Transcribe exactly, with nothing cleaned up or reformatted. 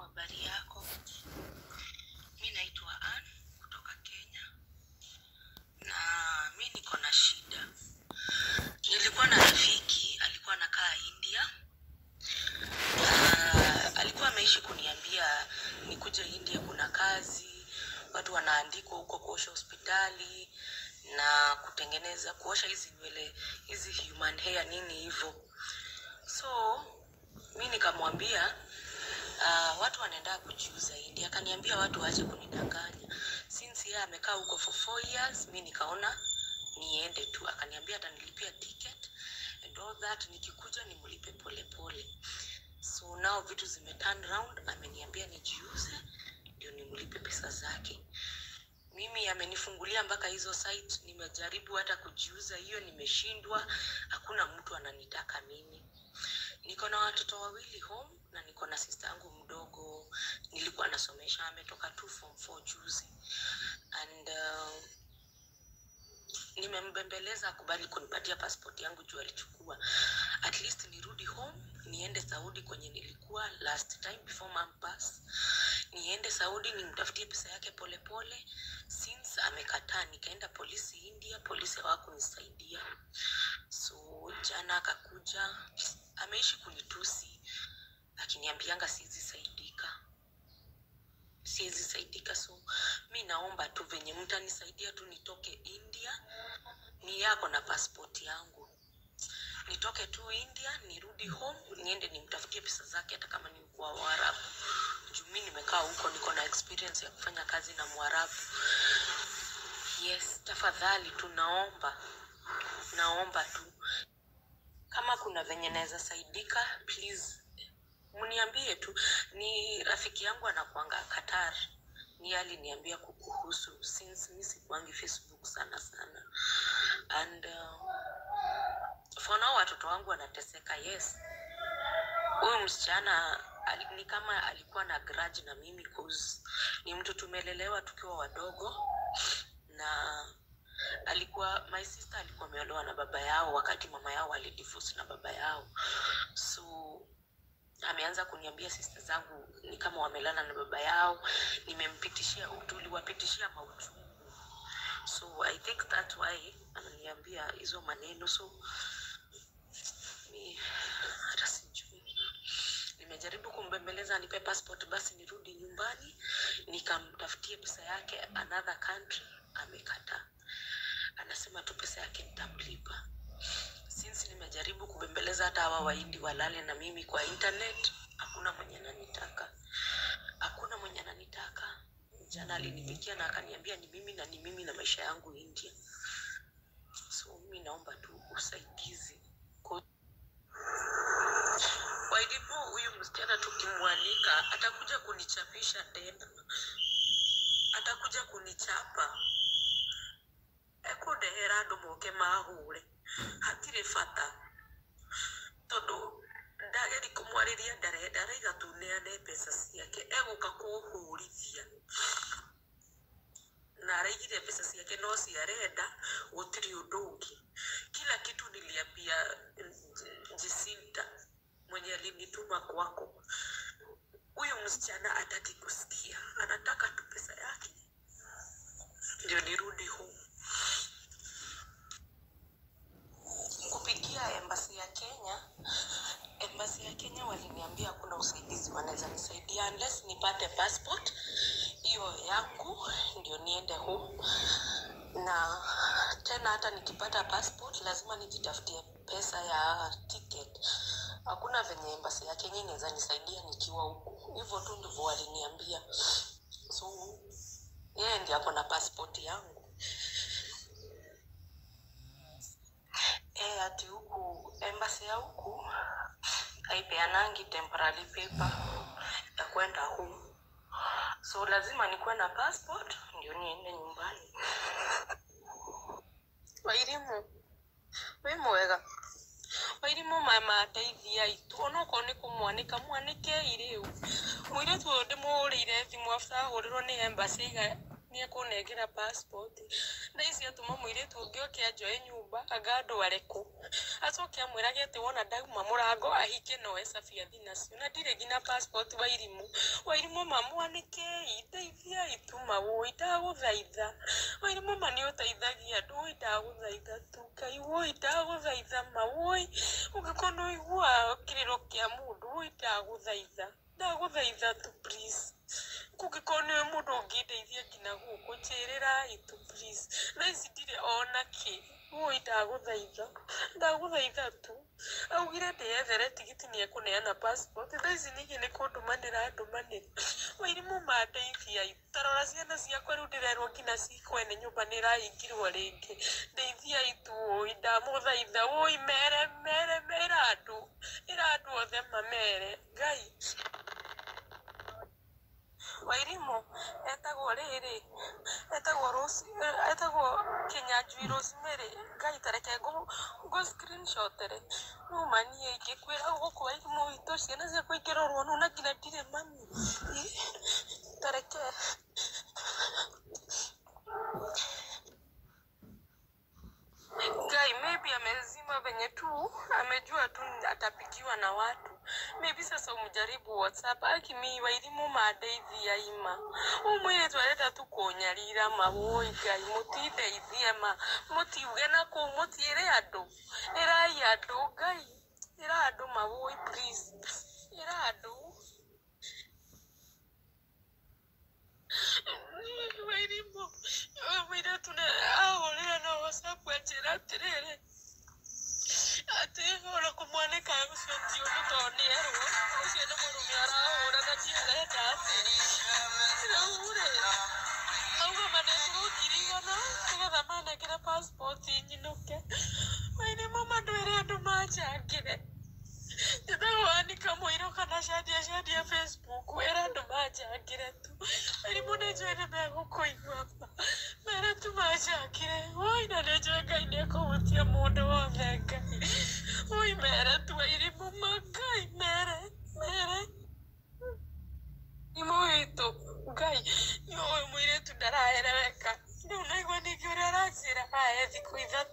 habari yako? Mimi naitwa Ann kutoka Kenya. Na mimi niko na shida. Nilikuwa na rafiki, alikuwa anakaa India. Uh, alikuwa ameishi kuniambia nikuje India kuna kazi, watu wanaandikwa huko kuosha hospitali na kutengeneza kuosha hizi nywele, hizi human hair nini hivyo. So mimi nikamwambia uh, watu wanaenda kujiuza India. Akaniambia watu waache kunidanganya. Since yeye amekaa huko for four years, mimi nikaona niende tu. Akaniambia atanilipia ticket and all that, nikikuja nimlipe pole pole. So now vitu zime turn round, ameniambia nijiuze ndio nimlipe pesa zake. Mimi amenifungulia mpaka hizo site, nimejaribu hata kujiuza hiyo nimeshindwa, hakuna mtu ananitaka mimi. Niko na watoto wawili home na niko na sister yangu mdogo nilikuwa nasomesha, ametoka tu form four juzi. And uh, nimembembeleza kubali kunipatia passport yangu juu alichukua. At least nirudi home, niende Saudi kwenye nilikuwa last time before mom pass. Niende Saudi nimtafutie pesa yake pole pole. Since amekataa, nikaenda polisi India, polisi hawakunisaidia. So jana akakuja, ameishi kunitusi, akiniambianga siwezi saidika. Siwezi saidika. So mimi naomba tu venye mtanisaidia tu nitoke India, ni yako na passport yangu. Nitoke tu India, nirudi home, niende nimtafutie pesa zake hata kama ni kwa Waarabu. Juu mimi nimekaa huko, niko na experience ya kufanya kazi na Mwarabu. Yes, tafadhali tu naomba. Naomba tu. Kama kuna venye naweza saidika, please mniambie tu. Ni rafiki yangu anakuanga Qatar. Ni aliniambia kukuhusu since mimi sikuangi Facebook sana sana. And uh, for now watoto wangu wanateseka. Yes. Huyu msichana ni kama alikuwa na grudge na mimi cause ni mtu tumelelewa tukiwa wadogo, na alikuwa my sister alikuwa ameolewa na baba yao wakati mama yao alidivorce na baba yao. So ameanza kuniambia sister zangu ni kama wamelala na baba yao, nimempitishia utuli wapitishia mauchungu. So I think that's why ananiambia hizo maneno. So mi hata sijui. Nimejaribu kumbembeleza anipe passport basi nirudi nyumbani nikamtafutie pesa yake another country, amekataa. Anasema tu pesa yake nitamlipa. Since nimejaribu kubembeleza hata hawa Wahindi walale na mimi kwa internet, hakuna mwenye ananitaka. Hakuna mwenye ananitaka. Jana alinipigia na akaniambia ni mimi na ni mimi na maisha yangu India. So mimi naomba tu usaidizi. Waidipo huyu msichana tukimwanika atakuja kunichapisha tena. Atakuja kunichapa. Eko dehera ndo moke mahure. Hatire fata. Todo ndageri kumwariria ndare ndare gatuneane pesa ciake. Ego kakuhurithia. Na arigire pesa ciake no ciarenda gutiri undu ungi. Kila kitu niliambia Jacinta mwenye alinituma kwako. Huyu msichana hataki kusikia. Anataka tu pesa yake ndio nirudi home. Kupigia embassy ya Kenya, embassy ya Kenya waliniambia kuna usaidizi wanaweza nisaidia unless nipate passport hiyo yangu ndio niende home. Na tena hata nikipata passport lazima nijitafutie pesa ya ticket. Hakuna venye embassy ya Kenya inaweza nisaidia nikiwa huko. Hivyo tu ndivyo waliniambia. So yeye ndiye hapo na passport yangu. Eh, ati huku embassy ya huku haipeanangi temporary paper ya kwenda home. So lazima nikuwe na passport ndio niende nyumbani. Wairimu. Wewe mwega. Wairimu mama ataithia itu onoko ni kumwanika mwanike iriu. Mwire tu ndimurire thimu after horero ni embassy ga ni akunengera passport na ici atuma muiritu ungi okianjoe nyumba agando areku acoke amwirage ati wona ndauma murango ahike no esafi athi nacio na ndire ngina passport Wairimu Wairimu mamu anike iteithia ituma wo ndaguthaitha Wairimu mani uteithagia ndu ndaguthaitha tu kai wo ndaguthaitha ma wo ungikorwo igua kiriro kia mundu ndaguthaitha ndaguthaitha tu please kungikone mundu ungindeithia ngina guku njirira itu please na ici ndire ona ki wo ndaguthaitha ndaguthaitha tu augire ndeyethere tigiti ni ekuneana passport thaici ningi ni kundumanira andumanira Wairimu mandeithia itarora ciana ciakwa riu ndirerwo ngina cikwene nyumba niraingirwo ringi ndeithia itu ndamuthaitha woi mere mere mere andu ira andu othe mamere ngai Wairimu etagwo riri etagwo Rose etagwo Kinyanjui Rosemary ngai tareke go go screenshot re no mani ikikwira guku Wairimu ito ciana cia kuingirorwo no na ngina ndire mami tareke Guy, maybe amezima venye tu amejua tu atapigiwa na watu. Maybe sasa umjaribu WhatsApp akimi Wairimu madeithia ima. Umwire twaleta tu kuonyarira mawoi Guy mutideithie ma mutiuge na ku mutiire andu. Erai andu Guy. Era andu mawoi please. Era andu. Wairimu umwire tuna ahorera na WhatsApp ajira atirere ati ora kumwaneka ucio ti undu tonierwo ucio ni murume arahura na tiarenda atiri ure auga manekwo ngirigana nigetha manekere passport nyinuke Wairimu mandwire andu manjangire ndithawanika mwiro kana shadia shadia Facebook era andu manjangire tu Wairimu nenjwire megukuigua mere tu manjangire oi na nenjwire Ngai nekuhutia mundu wothe Ngai oi mere tu Wairimu Ngai mere mere Wairimu witu Ngai yo mwire tu ndaraereweka riu naigua ningi uria aranjira ae thiku ithatũ